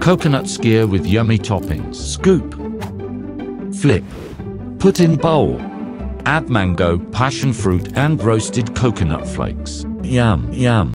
Coconut skyr with yummy toppings. Scoop. Flip. Put in bowl. Add mango, passion fruit and roasted coconut flakes. Yum, yum.